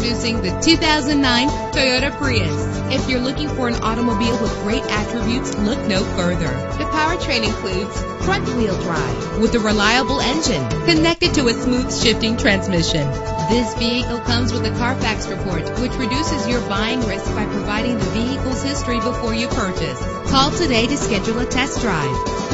Introducing the 2009 Toyota Prius. If you're looking for an automobile with great attributes, look no further. The powertrain includes front-wheel drive with a reliable engine connected to a smooth shifting transmission. This vehicle comes with a Carfax report, which reduces your buying risk by providing the vehicle's history before you purchase. Call today to schedule a test drive.